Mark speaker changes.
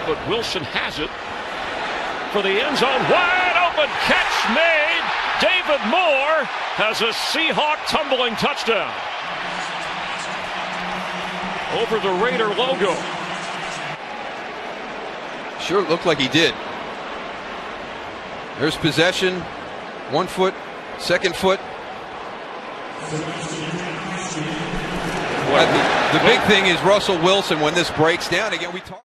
Speaker 1: but Wilson has it for the end zone. Wide open catch made. David Moore has a Seahawk tumbling touchdown over the Raider logo.
Speaker 2: Sure looked like he did. There's possession. 1 foot, 2nd foot. The big thing is Russell Wilson when this breaks down again. We talk